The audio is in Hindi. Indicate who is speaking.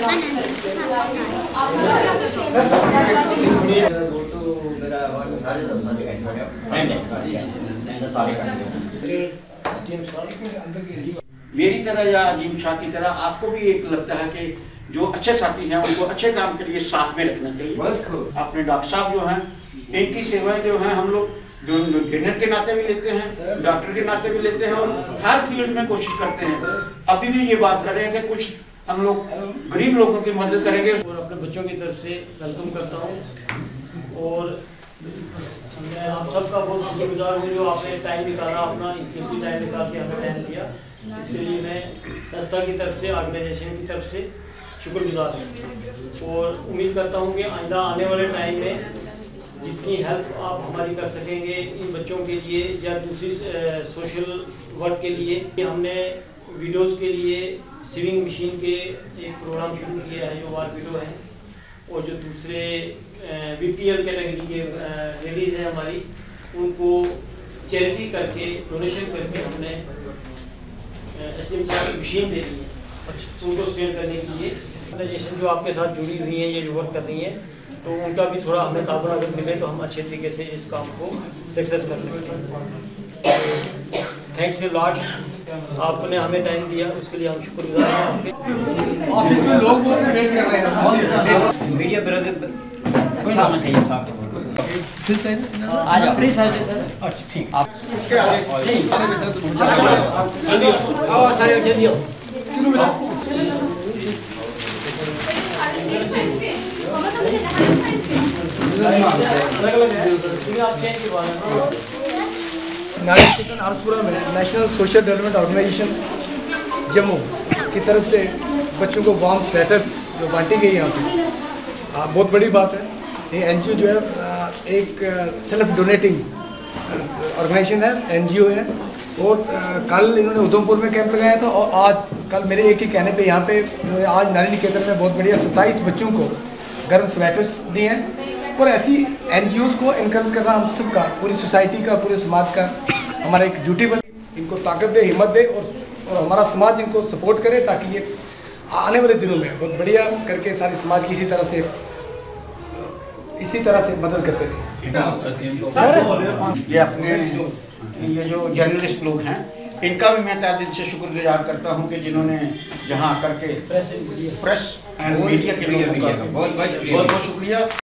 Speaker 1: मेरी तरह या अजीम शाह की तरह आपको भी एक लगता है कि जो अच्छे साथी हैं उनको अच्छे काम के लिए साथ में रखना चाहिए। अपने डॉक्टर साहब जो हैं इनकी सेवाएं जो हैं हम लोग ट्रेनर के नाते भी लेते हैं, डॉक्टर के नाते भी लेते हैं और हर फील्ड में कोशिश करते हैं। अभी भी ये बात कर रहे हैं कि कुछ हम लोग गरीब लोगों की मदद करेंगे।
Speaker 2: और अपने बच्चों की तरफ से वेलकम करता हूँ और मैं आप सबका बहुत शुक्रगुजार हूँ जो आपने टाइम निकाला, अपना कीमती टाइम निकाल के हमें टाइम दिया। इसके लिए मैं संस्था की तरफ से, ऑर्गेनाइजेशन की तरफ से शुक्रगुजार हूँ और उम्मीद करता हूँ कि आइंदा आने वाले टाइम में जितनी हेल्प आप हमारी कर सकेंगे इन बच्चों के लिए या दूसरी सोशल वर्क के लिए। हमने वीडियोस के लिए सिविंग मशीन के एक प्रोग्राम शुरू किया है जो वार वीडियो है, और जो दूसरे बीपीएल कैटेगरी के लेडीज हैं हमारी, उनको चैरिटी करके डोनेशन करके हमने मशीन दे दी है उनको स्टेट करने के लिए। ऑर्गेनाइजेशन जो आपके साथ जुड़ी हुई है, ये जो वर्क कर रही है, तो उनका भी थोड़ा हमें ताबन अगर मिले तो हम अच्छे तरीके से इस काम को सक्सेस कर सकते हैं। थैंक्स ए लॉट, आपने हमें टाइम दिया उसके लिए हम शुक्रगुजार हैं आपके।
Speaker 3: ऑफिस में लोग बहुत वेट कर रहे हैं,
Speaker 2: मीडिया ब्रदर अच्छा होना चाहिए था।
Speaker 3: फिर से
Speaker 2: आ जाओ फ्री सर।
Speaker 3: अच्छा ठीक,
Speaker 2: आप उसके आगे और सारे जल्दी आओ।
Speaker 3: नारिकेतन R.S.PURA में national social development organisation Jammu की तरफ से बच्चों को वार्म स्वेटर्स जो बांटी गई यहाँ पे, बहुत बड़ी बात है। ये एनजीओ जो है एक सेल्फ डोनेटिंग ऑर्गेनाइजेशन है, एनजीओ है, और कल इन्होंने उधमपुर में कैंप लगाया था और आज कल मेरे एक ही कहने पे यहाँ पे इन्होंने आज नारी निकेतन में बहुत बढ़िया 27 बच्चों को गर्म स्वेटर्स दिए हैं। और ऐसी एनजीओज़ को इनकरेज करना हम सबका, पूरी सोसाइटी का, पूरे समाज का हमारा एक ड्यूटी बने। इनको ताकत दे, हिम्मत दे और हमारा समाज इनको सपोर्ट करे ताकि ये आने वाले दिनों में बहुत बढ़िया करके सारे समाज की इसी तरह से मदद करते रहे।
Speaker 1: ये जो जर्नलिस्ट लोग हैं इनका भी मैं तहे दिल से शुक्रगुजार करता हूं कि जिन्होंने यहाँ करके प्रेस एंड मीडिया के लोगों का बहुत शुक्रिया।